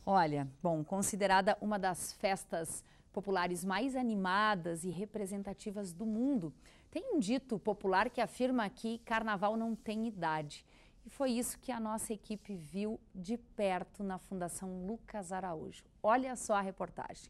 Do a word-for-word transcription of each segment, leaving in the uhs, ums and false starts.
Olha, bom, considerada uma das festas populares mais animadas e representativas do mundo, tem um dito popular que afirma que carnaval não tem idade. E foi isso que a nossa equipe viu de perto na Fundação Lucas Araújo. Olha só a reportagem.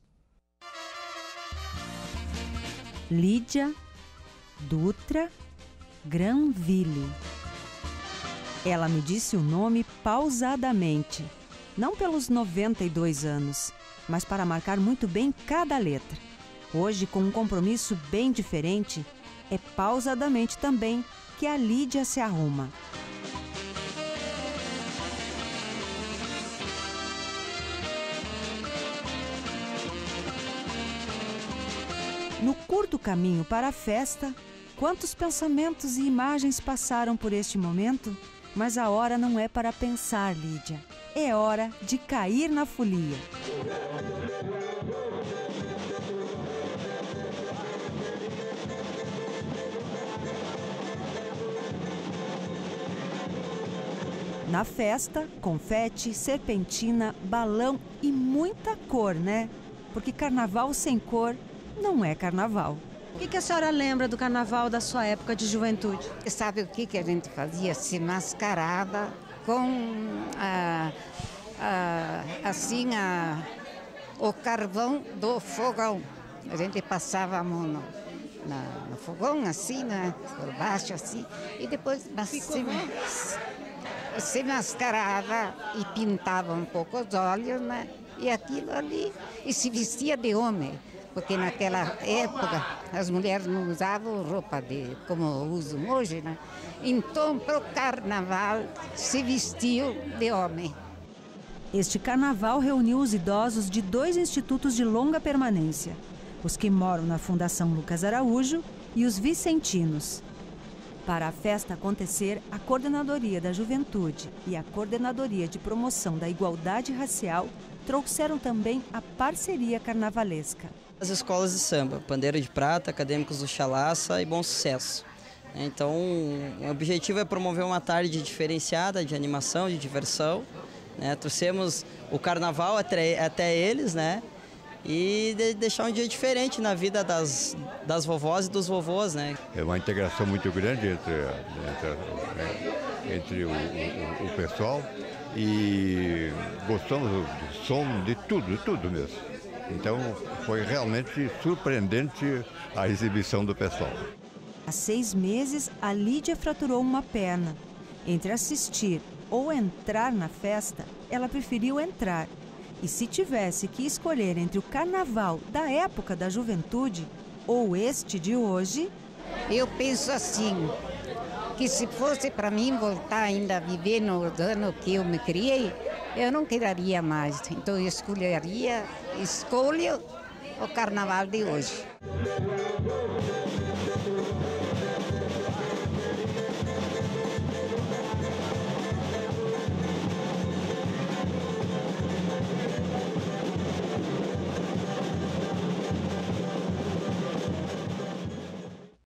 Lídia Dutra Granville. Ela me disse o nome pausadamente, não pelos noventa e dois anos, mas para marcar muito bem cada letra. Hoje, com um compromisso bem diferente, é pausadamente também que a Lídia se arruma. No curto caminho para a festa, quantos pensamentos e imagens passaram por este momento? Mas a hora não é para pensar, Lídia. É hora de cair na folia. Na festa, confete, serpentina, balão e muita cor, né? Porque carnaval sem cor não é carnaval. O que, que a senhora lembra do carnaval da sua época de juventude? Sabe o que, que a gente fazia? Se mascarava com a, a, assim a, o carvão do fogão. A gente passava a mão no, na, no fogão, assim, né? Por baixo, assim, e depois se, se mascarava e pintava um pouco os olhos, né? E aquilo ali, e se vestia de homem. Porque naquela época as mulheres não usavam roupa de, como usam hoje, né? Então, para o carnaval, se vestiu de homem. Este carnaval reuniu os idosos de dois institutos de longa permanência, os que moram na Fundação Lucas Araújo e os vicentinos. Para a festa acontecer, a Coordenadoria da Juventude e a Coordenadoria de Promoção da Igualdade Racial trouxeram também a parceria carnavalesca. As escolas de samba, Pandeiro de Prata, Acadêmicos do Chalaça e Bom Sucesso. Então, o objetivo é promover uma tarde diferenciada de animação, de diversão. Né? Trouxemos o carnaval até, até eles, né? E de, deixar um dia diferente na vida das, das vovós e dos vovôs, né? É uma integração muito grande entre, entre, entre o, o, o pessoal e gostamos do, do som, de tudo, de tudo mesmo. Então, foi realmente surpreendente a exibição do pessoal. Há seis meses, a Lídia fraturou uma perna. Entre assistir ou entrar na festa, ela preferiu entrar. E se tivesse que escolher entre o carnaval da época da juventude ou este de hoje... Eu penso assim, que se fosse para mim voltar ainda a viver no ano que eu me criei, eu não quereria mais. Então eu escolheria, escolho o carnaval de hoje.